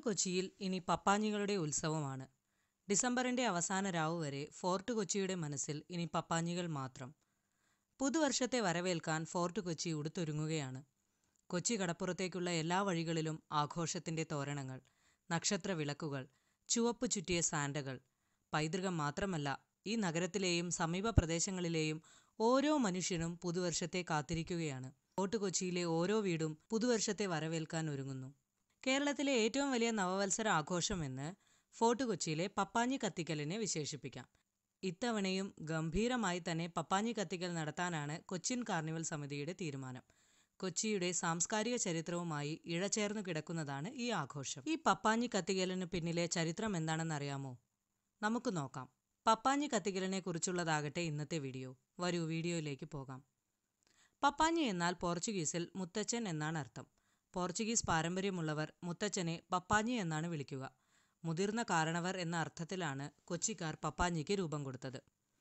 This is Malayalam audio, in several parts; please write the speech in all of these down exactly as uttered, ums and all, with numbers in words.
കൊച്ചിയിൽ ഇനി പപ്പാഞ്ഞികളുടെ ഉത്സവമാണ്. ഡിസംബറിന്റെ അവസാന രാവ് വരെ ഫോർട്ട് കൊച്ചിയുടെ മനസ്സിൽ ഇനി പപ്പാഞ്ഞികൾ മാത്രം. പുതുവർഷത്തെ വരവേൽക്കാൻ ഫോർട്ട് കൊച്ചി ഉടുത്തൊരുങ്ങുകയാണ്. കൊച്ചി കടപ്പുറത്തേക്കുള്ള എല്ലാ വഴികളിലും ആഘോഷത്തിന്റെ തോരണങ്ങൾ, നക്ഷത്ര വിളക്കുകൾ, ചുവപ്പ് ചുറ്റിയ സാന്റകൾ. പൈതൃകം മാത്രമല്ല, ഈ നഗരത്തിലെയും സമീപ പ്രദേശങ്ങളിലെയും ഓരോ മനുഷ്യനും പുതുവർഷത്തെ കാത്തിരിക്കുകയാണ്. ഫോർട്ട് കൊച്ചിയിലെ ഓരോ വീടും പുതുവർഷത്തെ വരവേൽക്കാൻ ഒരുങ്ങുന്നു. കേരളത്തിലെ ഏറ്റവും വലിയ നവവത്സര ആഘോഷമെന്ന് ഫോർട്ട് കൊച്ചിയിലെ പപ്പാഞ്ഞി കത്തിക്കലിനെ വിശേഷിപ്പിക്കാം. ഇത്തവണയും ഗംഭീരമായി തന്നെ പപ്പാഞ്ഞി കത്തിക്കൽ നടത്താനാണ് കൊച്ചിൻ കാർണിവൽ സമിതിയുടെ തീരുമാനം. കൊച്ചിയുടെ സാംസ്കാരിക ചരിത്രവുമായി ഇഴചേർന്നു കിടക്കുന്നതാണ് ഈ ആഘോഷം. ഈ പപ്പാഞ്ഞി കത്തിക്കലിന് പിന്നിലെ ചരിത്രം എന്താണെന്നറിയാമോ? നമുക്ക് നോക്കാം. പപ്പാഞ്ഞി കത്തിക്കലിനെ കുറിച്ചുള്ളതാകട്ടെ ഇന്നത്തെ വീഡിയോ. വരൂ വീഡിയോയിലേക്ക് പോകാം. പപ്പാഞ്ഞി എന്നാൽ പോർച്ചുഗീസിൽ മുത്തച്ഛൻ എന്നാണ് അർത്ഥം. പോർച്ചുഗീസ് പാരമ്പര്യമുള്ളവർ മുത്തച്ഛനെ പപ്പാഞ്ഞി എന്നാണ് വിളിക്കുക. മുതിർന്ന കാരണവർ എന്ന അർത്ഥത്തിലാണ് കൊച്ചിക്കാർ പപ്പാഞ്ഞിക്ക് രൂപം കൊടുത്തത്.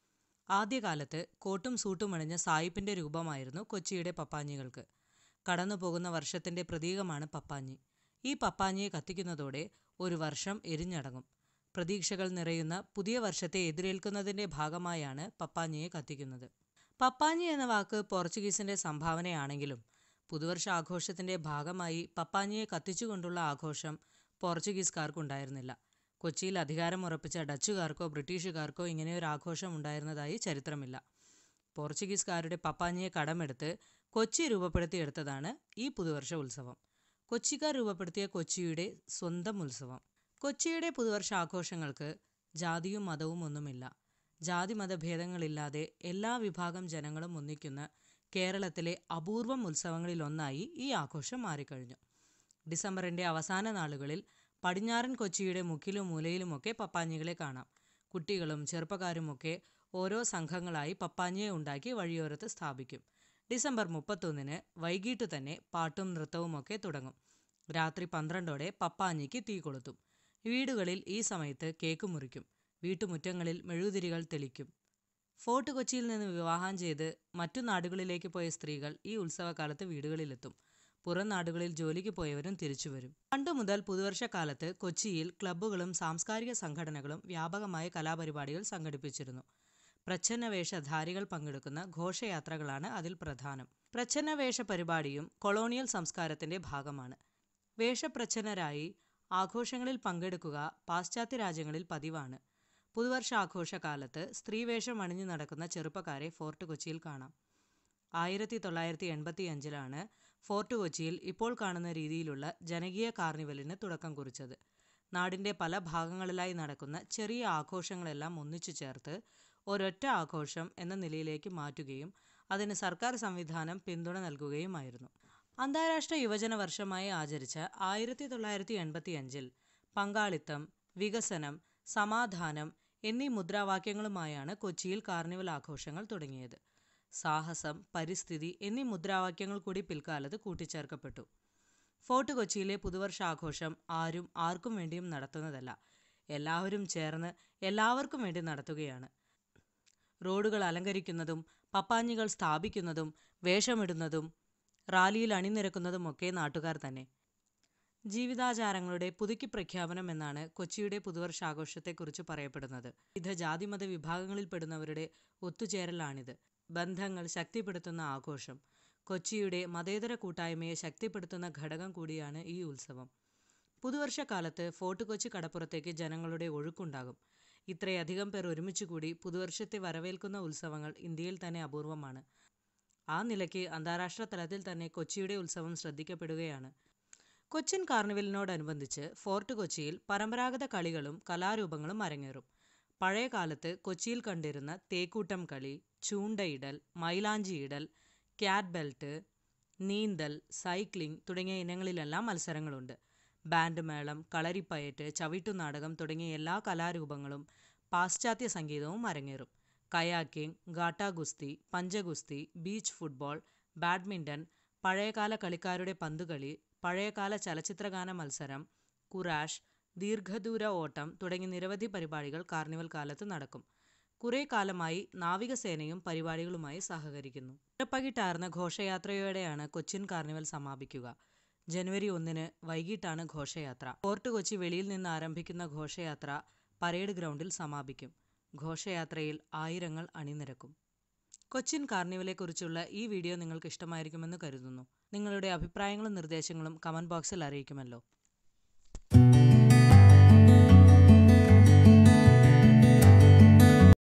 ആദ്യകാലത്ത് കോട്ടും സൂട്ടുമണിഞ്ഞ സായിപ്പിന്റെ രൂപമായിരുന്നു കൊച്ചിയുടെ പപ്പാഞ്ഞികൾക്ക്. കടന്നുപോകുന്ന വർഷത്തിന്റെ പ്രതീകമാണ് പപ്പാഞ്ഞി. ഈ പപ്പാഞ്ഞിയെ കത്തിക്കുന്നതോടെ ഒരു വർഷം എരിഞ്ഞടങ്ങും. പ്രതീക്ഷകൾ നിറയുന്ന പുതിയ വർഷത്തെ എതിരേൽക്കുന്നതിന്റെ ഭാഗമായാണ് പപ്പാഞ്ഞിയെ കത്തിക്കുന്നത്. പപ്പാഞ്ഞി എന്ന വാക്ക് പോർച്ചുഗീസിന്റെ സംഭാവനയാണെങ്കിലും പുതുവർഷ ആഘോഷത്തിന്റെ ഭാഗമായി പപ്പാഞ്ഞിയെ കത്തിച്ചുകൊണ്ടുള്ള ആഘോഷം പോർച്ചുഗീസുകാർക്കുണ്ടായിരുന്നില്ല. കൊച്ചിയിൽ അധികാരമുറപ്പിച്ച ഡച്ചുകാർക്കോ ബ്രിട്ടീഷുകാർക്കോ ഇങ്ങനെയൊരു ആഘോഷം ഉണ്ടായിരുന്നതായി ചരിത്രമില്ല. പോർച്ചുഗീസുകാരുടെ പപ്പാഞ്ഞിയെ കടമെടുത്ത് കൊച്ചി രൂപപ്പെടുത്തിയെടുത്തതാണ് ഈ പുതുവർഷ ഉത്സവം. കൊച്ചിക്കാർ രൂപപ്പെടുത്തിയ കൊച്ചിയുടെ സ്വന്തം ഉത്സവം. കൊച്ചിയുടെ പുതുവർഷ ആഘോഷങ്ങൾക്ക് ജാതിയും മതവും ഒന്നുമില്ല. ജാതി മതഭേദങ്ങളില്ലാതെ എല്ലാ വിഭാഗം ജനങ്ങളും ഒന്നിക്കുന്ന കേരളത്തിലെ അപൂർവം ഉത്സവങ്ങളിലൊന്നായി ഈ ആഘോഷം മാറിക്കഴിഞ്ഞു. ഡിസംബറിന്റെ അവസാന നാളുകളിൽ പടിഞ്ഞാറൻ കൊച്ചിയുടെ മുക്കിലും മൂലയിലുമൊക്കെ പപ്പാഞ്ഞികളെ കാണാം. കുട്ടികളും ചെറുപ്പക്കാരുമൊക്കെ ഓരോ സംഘങ്ങളായി പപ്പാഞ്ഞിയെ ഉണ്ടാക്കി വഴിയോരത്ത് സ്ഥാപിക്കും. ഡിസംബർ മുപ്പത്തൊന്നിന് വൈകിട്ട് തന്നെ പാട്ടും നൃത്തവുമൊക്കെ തുടങ്ങും. രാത്രി പന്ത്രണ്ടോടെ പപ്പാഞ്ഞിക്ക് തീ കൊളുത്തും. വീടുകളിൽ ഈ സമയത്ത് കേക്ക് മുറിക്കും. വീട്ടുമുറ്റങ്ങളിൽ മെഴുകുതിരികൾ തെളിക്കും. ഫോർട്ട് കൊച്ചിയിൽ നിന്ന് വിവാഹം ചെയ്ത് മറ്റു നാടുകളിലേക്ക് പോയ സ്ത്രീകൾ ഈ ഉത്സവകാലത്ത് വീടുകളിലെത്തും. പുറം നാടുകളിൽ ജോലിക്ക് പോയവരും തിരിച്ചുവരും. പണ്ടു മുതൽ പുതുവർഷക്കാലത്ത് കൊച്ചിയിൽ ക്ലബ്ബുകളും സാംസ്കാരിക സംഘടനകളും വ്യാപകമായ കലാപരിപാടികൾ സംഘടിപ്പിച്ചിരുന്നു. പ്രച്ഛന്നവേഷധാരികൾ പങ്കെടുക്കുന്ന ഘോഷയാത്രകളാണ് അതിൽ പ്രധാനം. പ്രച്ഛന്നവേഷ പരിപാടിയും കൊളോണിയൽ സംസ്കാരത്തിന്റെ ഭാഗമാണ്. വേഷപ്രച്ഛന്നരായി ആഘോഷങ്ങളിൽ പങ്കെടുക്കുക പാശ്ചാത്യ രാജ്യങ്ങളിൽ പതിവാണ്. പുതുവർഷാഘോഷകാലത്ത് സ്ത്രീവേഷം അണിഞ്ഞു നടക്കുന്ന ചെറുപ്പക്കാരെ ഫോർട്ട് കൊച്ചിയിൽ കാണാം. ആയിരത്തി തൊള്ളായിരത്തി എൺപത്തി അഞ്ചിലാണ് ഫോർട്ട് കൊച്ചിയിൽ ഇപ്പോൾ കാണുന്ന രീതിയിലുള്ള ജനകീയ കാർണിവലിന് തുടക്കം കുറിച്ചത്. നാടിന്റെ പല ഭാഗങ്ങളിലായി നടക്കുന്ന ചെറിയ ആഘോഷങ്ങളെല്ലാം ഒന്നിച്ചു ചേർത്ത് ഒരൊറ്റ ആഘോഷം എന്ന നിലയിലേക്ക് മാറ്റുകയും അതിന് സർക്കാർ സംവിധാനം പിന്തുണ നൽകുകയുമായിരുന്നു. അന്താരാഷ്ട്ര യുവജന വർഷമായി ആചരിച്ച ആയിരത്തി തൊള്ളായിരത്തി എൺപത്തി അഞ്ചിൽ പങ്കാളിത്തം, വികസനം, സമാധാനം എന്നീ മുദ്രാവാക്യങ്ങളുമായാണ് കൊച്ചിയിൽ കാർണിവൽ ആഘോഷങ്ങൾ തുടങ്ങിയത്. സാഹസം, പരിസ്ഥിതി എന്നീ മുദ്രാവാക്യങ്ങൾ കൂടി പിൽക്കാലത്ത് കൂട്ടിച്ചേർക്കപ്പെട്ടു. ഫോർട്ട് കൊച്ചിയിലെ പുതുവർഷാഘോഷം ആരും ആർക്കും വേണ്ടിയും നടത്തുന്നതല്ല. എല്ലാവരും ചേർന്ന് എല്ലാവർക്കും വേണ്ടി നടത്തുകയാണ്. റോഡുകൾ അലങ്കരിക്കുന്നതും പപ്പാഞ്ഞികൾ സ്ഥാപിക്കുന്നതും വേഷമിടുന്നതും റാലിയിൽ അണിനിരക്കുന്നതുമൊക്കെ നാട്ടുകാർ തന്നെ. ജീവിതാചാരങ്ങളുടെ പുതുക്കി പ്രഖ്യാപനം എന്നാണ് കൊച്ചിയുടെ പുതുവർഷാഘോഷത്തെക്കുറിച്ച് പറയപ്പെടുന്നത്. വിവിധ ജാതിമത വിഭാഗങ്ങളിൽപ്പെടുന്നവരുടെ ഒത്തുചേരലാണിത്. ബന്ധങ്ങൾ ശക്തിപ്പെടുത്തുന്ന ആഘോഷം. കൊച്ചിയുടെ മതേതര കൂട്ടായ്മയെ ശക്തിപ്പെടുത്തുന്ന ഘടകം കൂടിയാണ് ഈ ഉത്സവം. പുതുവർഷക്കാലത്ത് ഫോർട്ട് കൊച്ചി കടപ്പുറത്തേക്ക് ജനങ്ങളുടെ ഒഴുക്കുണ്ടാകും. ഇത്രയധികം പേർ ഒരുമിച്ചുകൂടി പുതുവർഷത്തെ വരവേൽക്കുന്ന ഉത്സവങ്ങൾ ഇന്ത്യയിൽ തന്നെ അപൂർവമാണ്. ആ നിലയ്ക്ക് അന്താരാഷ്ട്ര തലത്തിൽ തന്നെ കൊച്ചിയുടെ ഉത്സവം ശ്രദ്ധിക്കപ്പെടുകയാണ്. കൊച്ചിൻ കാർണിവലിനോടനുബന്ധിച്ച് ഫോർട്ട് കൊച്ചിയിൽ പരമ്പരാഗത കളികളും കലാരൂപങ്ങളും അരങ്ങേറും. പഴയ കാലത്ത് കൊച്ചിയിൽ കണ്ടിരുന്ന തേക്കൂട്ടം കളി, ചൂണ്ടയിടൽ, മൈലാഞ്ചിയിടൽ, ക്യാറ്റ് ബെൽറ്റ്, നീന്തൽ, സൈക്ലിംഗ് തുടങ്ങിയ ഇനങ്ങളിലെല്ലാം മത്സരങ്ങളുണ്ട്. ബാൻഡ് മേളം, കളരിപ്പയറ്റ്, ചവിട്ടുനാടകം തുടങ്ങിയ എല്ലാ കലാരൂപങ്ങളും പാശ്ചാത്യ സംഗീതവും അരങ്ങേറും. കയാക്കിംഗ്, ഗാട്ടാ ഗുസ്തി, പഞ്ചഗുസ്തി, ബീച്ച് ഫുട്ബോൾ, ബാഡ്മിൻ്റൺ, പഴയകാല കളിക്കാരുടെ പന്തുകളി, പഴയകാല ചലച്ചിത്രഗാന മത്സരം, കുറാഷ്, ദീർഘദൂര ഓട്ടം തുടങ്ങി നിരവധി പരിപാടികൾ കാർണിവൽ കാലത്ത് നടക്കും. കുറെ കാലമായി നാവികസേനയും പരിപാടികളുമായി സഹകരിക്കുന്നു. ഇരപ്പകിട്ടാർന്ന ഘോഷയാത്രയോടെയാണ് കൊച്ചിൻ കാർണിവൽ സമാപിക്കുക. ജനുവരി ഒന്നിന് വൈകിട്ടാണ് ഘോഷയാത്ര. ഫോർട്ട് കൊച്ചി വെളിയിൽ നിന്ന് ആരംഭിക്കുന്ന ഘോഷയാത്ര പരേഡ് ഗ്രൗണ്ടിൽ സമാപിക്കും. ഘോഷയാത്രയിൽ ആയിരങ്ങൾ അണിനിരക്കും. കൊച്ചിൻ കാർണിവലെക്കുറിച്ചുള്ള ഈ വീഡിയോ നിങ്ങൾക്ക് ഇഷ്ടമായിരിക്കുമെന്ന് കരുതുന്നു. നിങ്ങളുടെ അഭിപ്രായങ്ങളും നിർദ്ദേശങ്ങളും കമന്റ് ബോക്സിൽ അറിയിക്കുമല്ലോ.